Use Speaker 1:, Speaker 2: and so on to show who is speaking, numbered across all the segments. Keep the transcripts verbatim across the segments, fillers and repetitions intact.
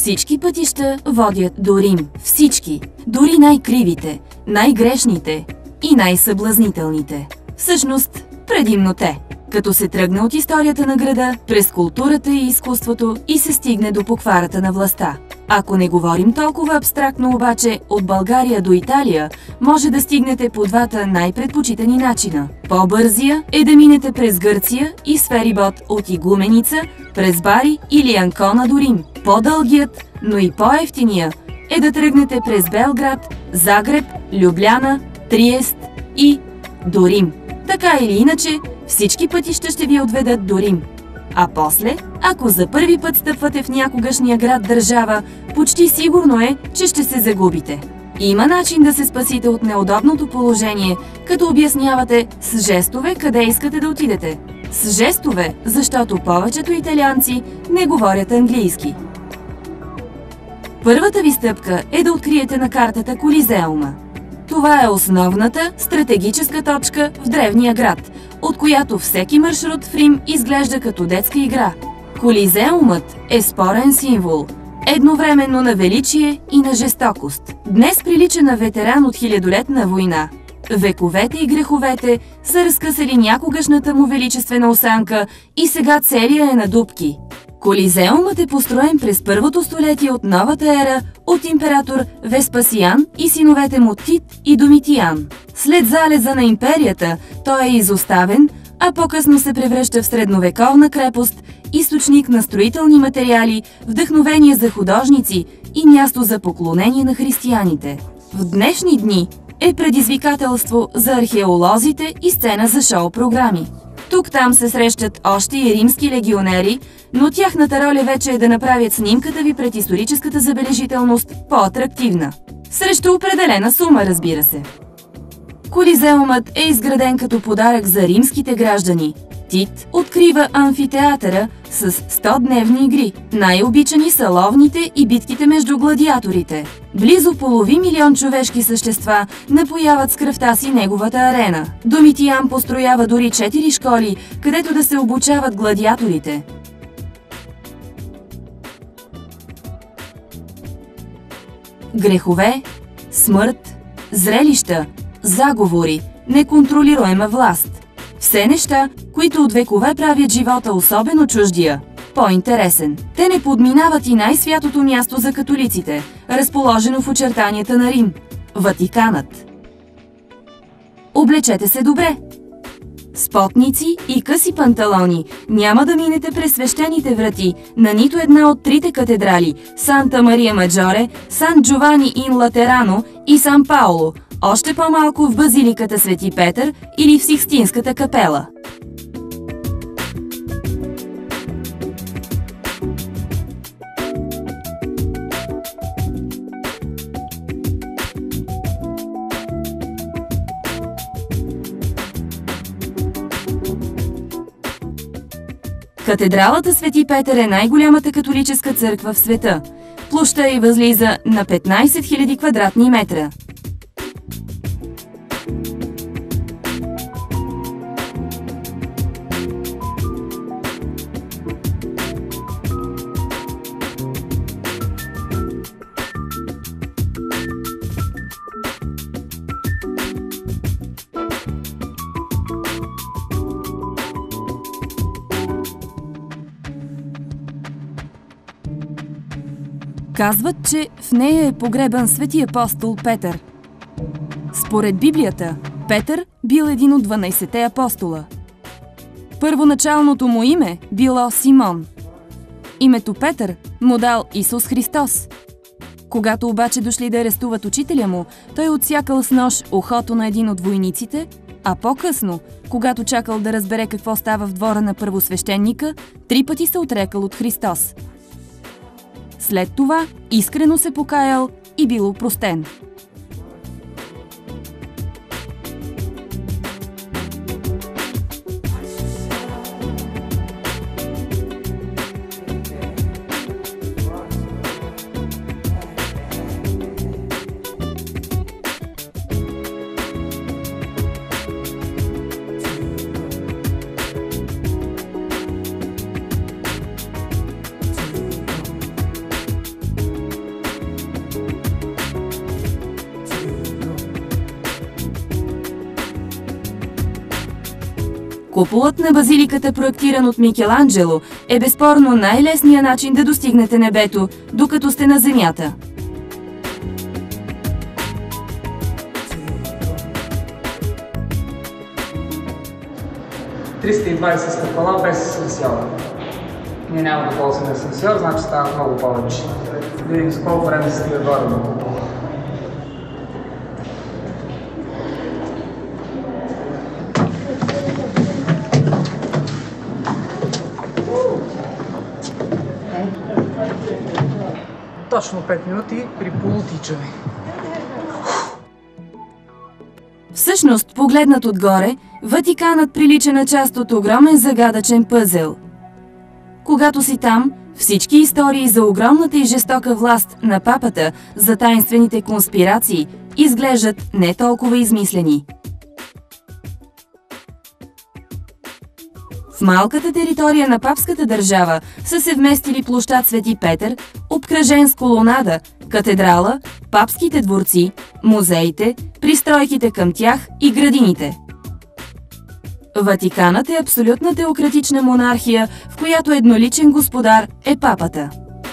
Speaker 1: Всички пътища водят до Рим. Всички. Дори най-кривите, най-грешните и най-съблазнителните. Всъщност, предимно те. Като се тръгне от историята на града, през културата и изкуството и се стигне до покварата на властта. Ако не говорим толкова абстрактно обаче, от България до Италия може да стигнете по двата най-предпочитани начина. По-бързия е да минете през Гърция и с ферибот от Игуменица, през Бари или Анкона до Рим. По-дългият, но и по-евтиния е да тръгнете през Белград, Загреб, Любляна, Триест и до Рим. Така или иначе, всички пътища ще ви отведат до Рим. А после, ако за първи път стъпвате в някогашния град-държава, почти сигурно е, че ще се загубите. Има начин да се спасите от неудобното положение, като обяснявате с жестове къде искате да отидете. С жестове, защото повечето италианци не говорят английски. Първата ви стъпка е да откриете на картата Колизеума. Това е основната стратегическа точка в древния град, от която всеки маршрут в Рим изглежда като детска игра. Колизеумът е спорен символ, едновременно на величие и на жестокост. Днес прилича на ветеран от хилядолетна война. Вековете и греховете са разкъсали някогашната му величествена осанка и сега целия е на дупки. Колизеумът е построен през първото столетие от новата ера от император Веспасиан и синовете му Тит и Домитиан. След залеза на империята той е изоставен, а по-късно се превръща в средновековна крепост, източник на строителни материали, вдъхновение за художници и място за поклонение на християните. В днешни дни е предизвикателство за археолозите и сцена за шоу-програми. Тук-там се срещат още и римски легионери, но тяхната роля вече е да направят снимката ви пред историческата забележителност по-атрактивна. Срещу определена сума, разбира се. Колизеумът е изграден като подарък за римските граждани. Тит открива амфитеатъра с сто-дневни игри. Най-обичани са ловните и битките между гладиаторите. Близо половин милион човешки същества напояват с кръвта си неговата арена. Домитиан построява дори четири школи, където да се обучават гладиаторите. Грехове, смърт, зрелища, заговори, неконтролируема власт. Все неща, които от векове правят живота особено чуждия, по-интересен. Те не подминават и най-святото място за католиците, разположено в очертанията на Рим – Ватиканът. Облечете се добре. Спотници и къси панталони, няма да минете през свещените врати на нито една от трите катедрали – Санта Мария Маджоре, Сан Джовани ин Латерано и Сан Пауло, още по-малко в базиликата Свети Петър или в Сикстинската капела. Катедралата Свети Петър е най-голямата католическа църква в света. Площта й възлиза на петнайсет хиляди квадратни метра. Казват, че в нея е погребан свети апостол Петър. Според Библията, Петър бил един от дванайсетте апостола. Първоначалното му име било Симон. Името Петър му дал Исус Христос. Когато обаче дошли да арестуват учителя му, той отсякал с нож ухото на един от войниците, а по-късно, когато чакал да разбере какво става в двора на първосвещеника, три пъти се отрекал от Христос. След това искрено се покаял и бил опростен. Куполът на базиликата, проектиран от Микеланджело, е безспорно най-лесният начин да достигнете небето, докато сте на земята.
Speaker 2: триста и двадесет стъпала без асансьор. Ние няма да ползваме асансьор, значи става много повече. Да видим с колко време се стига горе до купола. Точно пет минути при полутичане.
Speaker 1: Всъщност, погледнат отгоре, Ватиканът прилича на част от огромен загадъчен пъзел. Когато си там, всички истории за огромната и жестока власт на папата, за таинствените конспирации, изглеждат не толкова измислени. В малката територия на папската държава са се вместили площад Свети Петър, обкръжен с колонада, катедрала, папските дворци, музеите, пристройките към тях и градините. Ватиканът е абсолютна теократична монархия, в която едноличен господар е папата.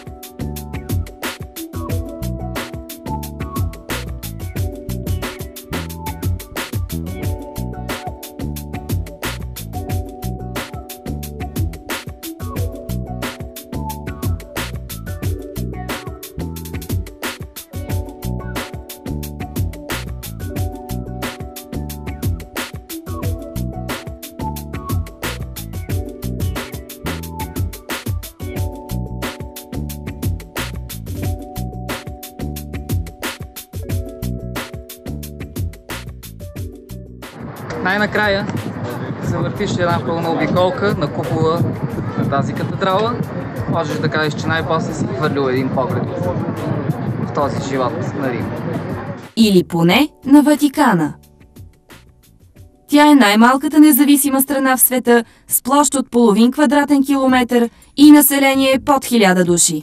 Speaker 2: Най-накрая завъртиш една пълна обиколка на купола на тази катедрала. Можеш да кажеш, че най-после си хвърлил един поглед в този живот на Рим.
Speaker 1: Или поне на Ватикана. Тя е най-малката независима страна в света с площ от половин квадратен километър и население под хиляда души.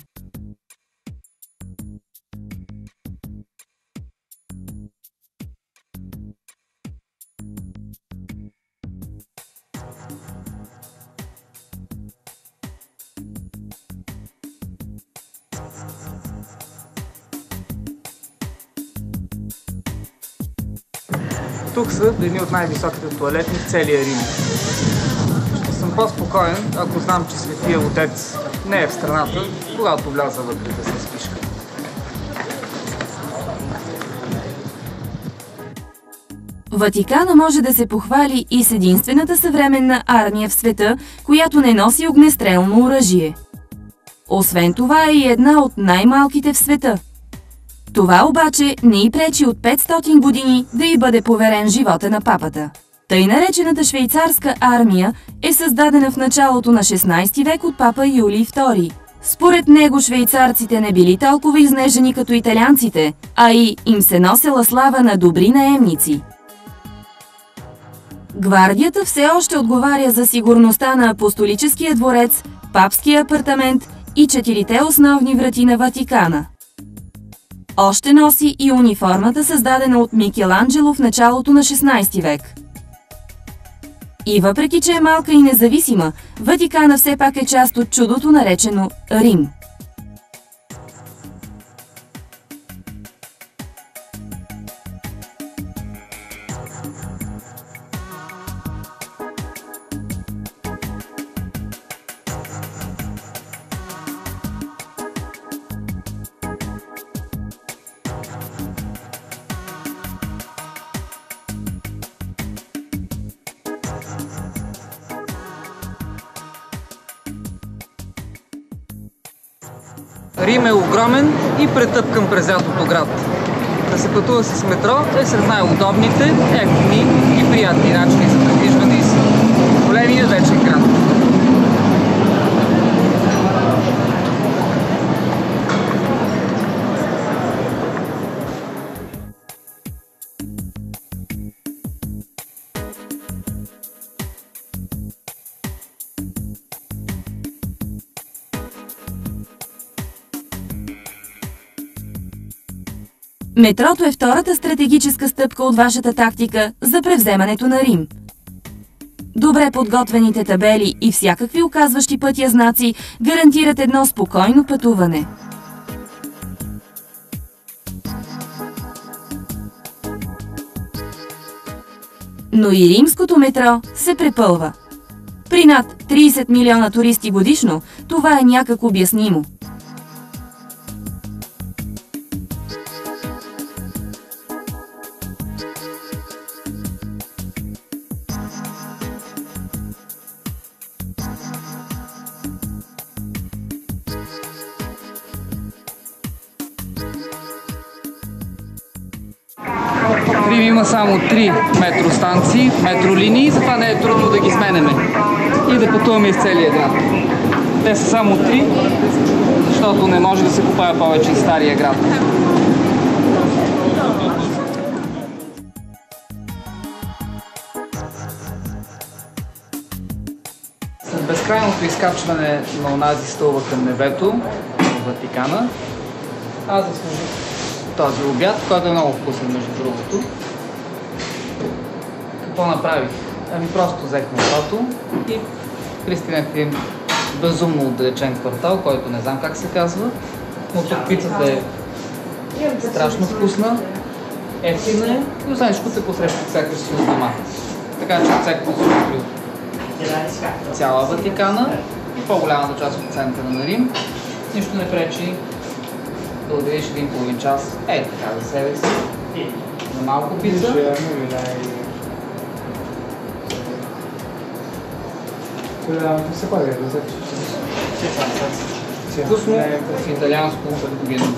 Speaker 2: Тук са едни от най-високите туалетни в целия Рим. Ще съм по-спокоен, ако знам, че Светия Отец не е в страната, когато вляза вътре да се спишка.
Speaker 1: Ватикана може да се похвали и с единствената съвременна армия в света, която не носи огнестрелно оръжие. Освен това е и една от най-малките в света. Това обаче не й пречи от петстотин години да й бъде поверен живота на папата. Тъй наречената швейцарска армия е създадена в началото на шестнадесети век от папа Юлий втори. Според него швейцарците не били толкова изнежени като италианците, а и им се носела слава на добри наемници. Гвардията все още отговаря за сигурността на апостолическия дворец, папския апартамент и четирите основни врати на Ватикана. Още носи и униформата, създадена от Микеланджело в началото на шестнадесети век. И въпреки че е малка и независима, Ватикана все пак е част от чудото, наречено Рим.
Speaker 2: Рим е огромен и претъпкан през лятото град. Да се пътува с метро е сред най-удобните, ефтини и приятни начини за придвижване из големия вечен град.
Speaker 1: Метрото е втората стратегическа стъпка от вашата тактика за превземането на Рим. Добре подготвените табели и всякакви указващи пътя знаци гарантират едно спокойно пътуване. Но и римското метро се препълва. При над трийсет милиона туристи годишно това е някак обяснимо.
Speaker 2: В Рим има само три метростанции, метролинии, затова не е трудно да ги сменяме и да пътуваме из целия град. Те са само три, защото не може да се купае повече из стария град. След безкрайното изкачване на онази стълба към небето в Ватикана, аз заслужих този обяд, който е много вкусен, между другото. Какво направих? Ами просто взех метрото и пристигнах в един безумно отдалечен квартал, който не знам как се казва, но тук пицата е страшно вкусна, ефтина е и освен всичко се посрещат всяка си от дома. Така че отсеквам се от цяла Ватикана и по-голямата част от центъра на Рим. Нищо не пречи да отделиш един половин час, ей така за себе си, за малко пица. Вкусно в италианско вино.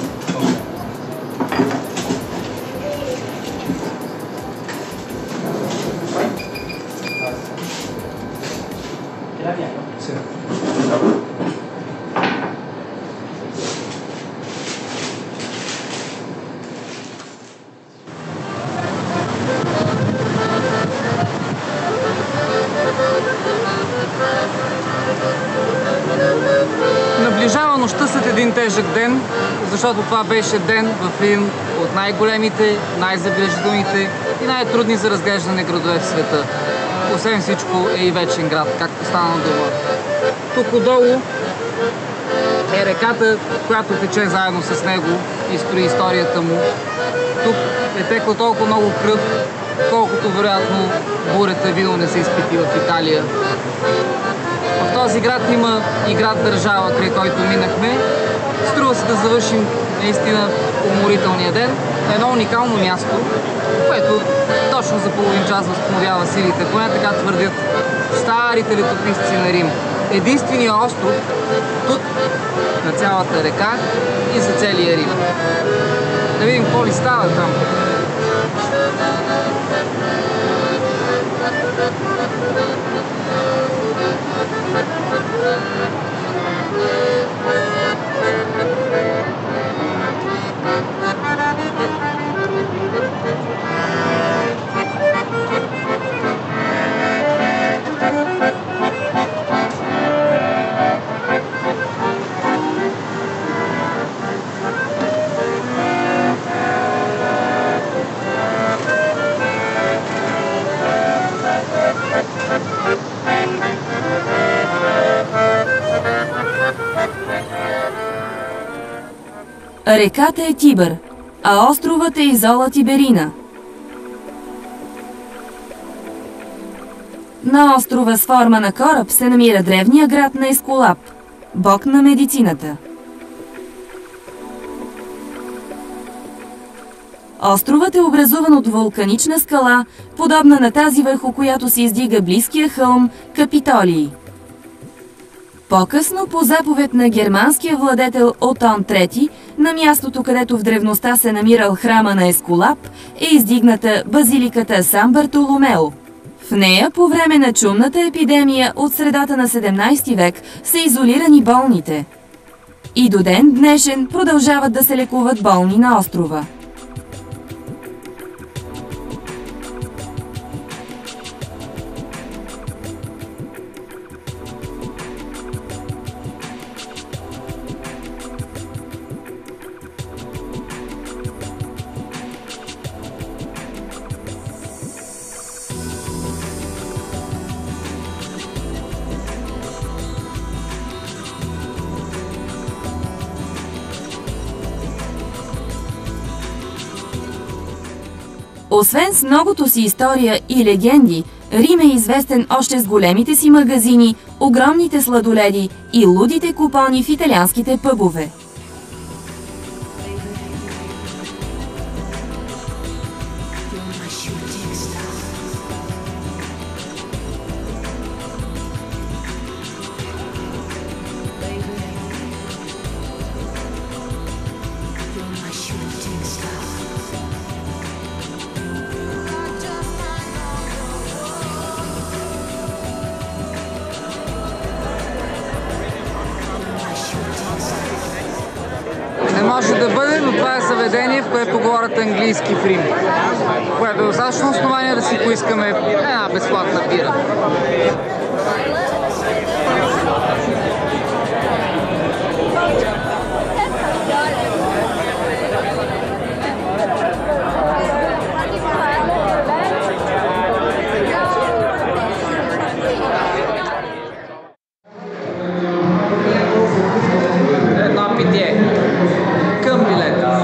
Speaker 2: Наближава нощта след един тежък ден, защото това беше ден в един от най-големите, най-забележителните и най-трудни за разглеждане градове в света. Освен всичко е и вечен град, както стана дума. Тук отдолу е реката, която тече заедно с него и строи историята му. Тук е текло толкова много кръв, колкото вероятно бурята вино не се изпити в Италия. В този град има и град-държава, край който минахме. Струва се да завършим наистина уморителния ден на едно уникално място, което точно за половин час възстановява силите, поне така твърдят старите летописци на Рим. Единственият остров тук на цялата река и за целия Рим. Да видим какво ли става там.
Speaker 1: Реката е Тибър, а островът е Изола Тиберина. На острова с форма на кораб се намира древния град на Ескулап, бог на медицината. Островът е образуван от вулканична скала, подобна на тази, върху която се издига близкия хълм Капитолий. По-късно, по заповед на германския владетел Отон трети, на мястото, където в древността се намирал храма на Ескулап, е издигната базиликата Сан Бартоломео. В нея по време на чумната епидемия от средата на седемнайсети век са изолирани болните. И до ден днешен продължават да се лекуват болни на острова. Освен с многото си история и легенди, Рим е известен още с големите си магазини, огромните сладоледи и лудите купони в италианските пъбове.
Speaker 2: Не може да бъде, но това е заведение, в което говорят английски в Рим, което е достатъчно основание да си поискаме една безплатна бира. Едно питие към билета.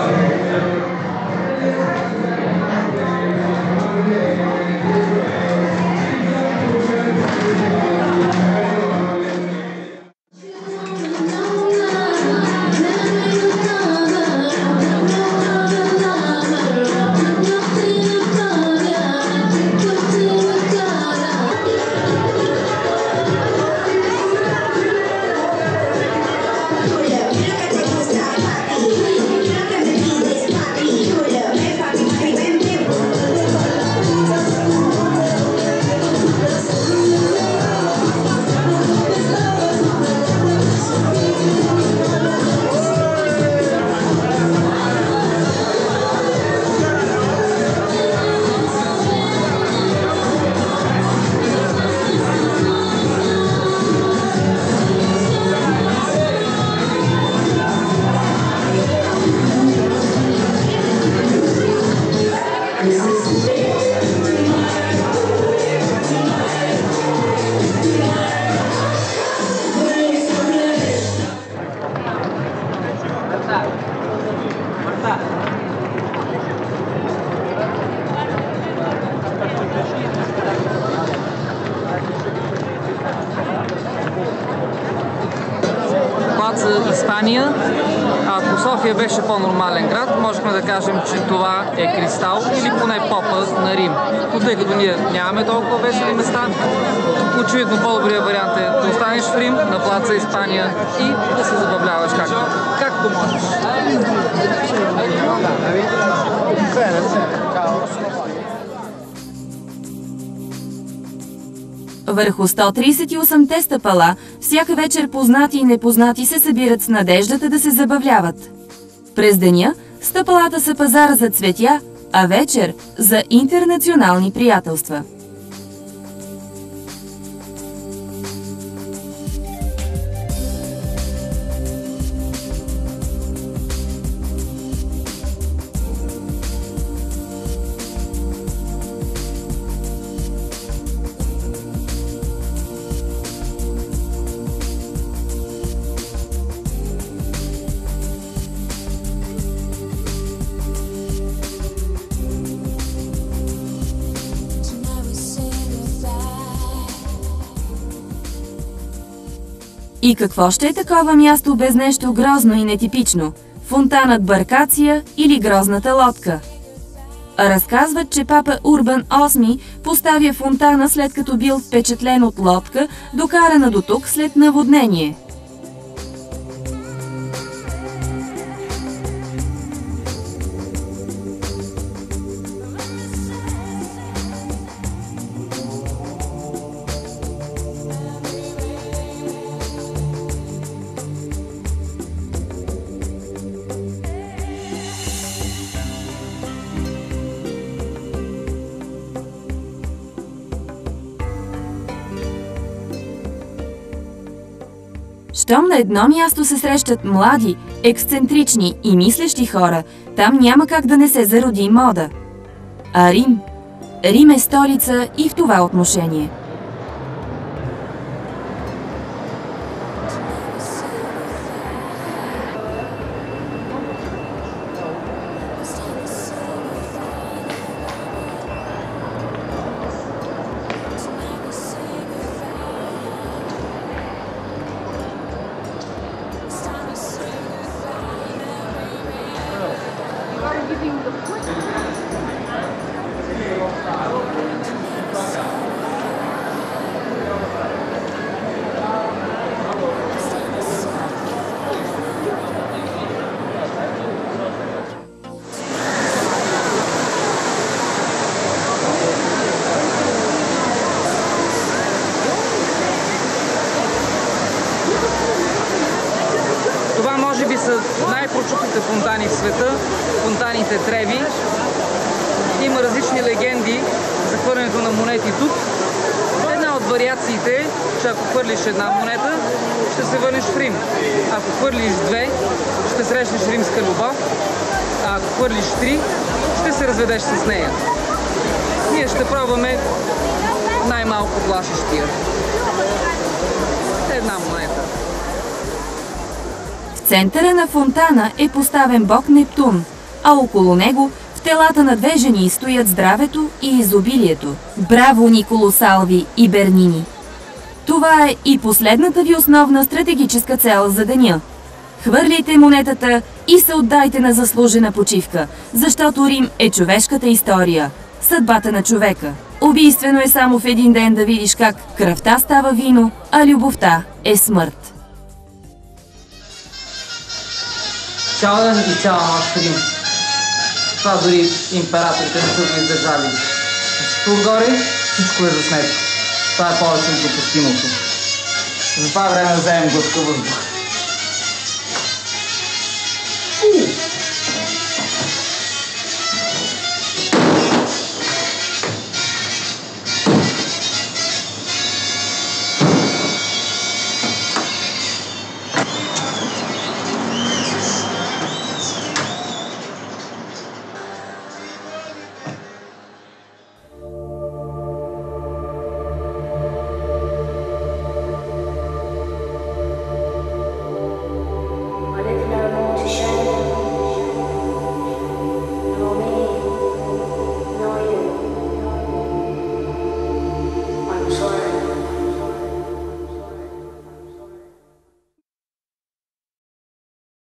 Speaker 2: За Испания. Ако София беше по-нормален град, можехме да кажем, че това е Кристал или поне попа на Рим. Но тъй като ние нямаме толкова весели места, очевидно по-добрият вариант е да останеш в Рим, на плаца Испания и да се забавляваш както, както можеш.
Speaker 1: Върху сто тридесет и осемте стъпала всяка вечер познати и непознати се събират с надеждата да се забавляват. През деня стъпалата са пазар за цветя, а вечер за интернационални приятелства. И какво ще е такова място без нещо грозно и нетипично? Фонтанът Баркация или Грозната лодка? Разказват, че папа Урбан осми поставя фонтана след като бил впечатлен от лодка, докарана до тук след наводнение. Щом на едно място се срещат млади, ексцентрични и мислещи хора, там няма как да не се зароди мода. А Рим? Рим е столица и в това отношение.
Speaker 2: какви са най-прочутите фонтани в света, фонтаните Треви. Има различни легенди за хвърлянето на монети тук. Една от вариациите е, че ако хвърлиш една монета, ще се върнеш в Рим. Ако хвърлиш две, ще срещнеш римска любов. А ако хвърлиш три, ще се разведеш с нея. Ние ще пробваме най-малко плашещия. Една монета.
Speaker 1: В центъра на фонтана е поставен бог Нептун, а около него в телата на две жени стоят здравето и изобилието. Браво, Николо Салви и Бернини! Това е и последната ви основна стратегическа цел за деня. Хвърляйте монетата и се отдайте на заслужена почивка, защото Рим е човешката история, съдбата на човека. Убийствено е само в един ден да видиш как кръвта става вино, а любовта е смърт.
Speaker 2: Цял ден и цяла нощ в Рим. Това дори императорите не са го издържали. Всичко отгоре, всичко е заснето. Това е повече от допустимото. За това време вземем глътка въздух.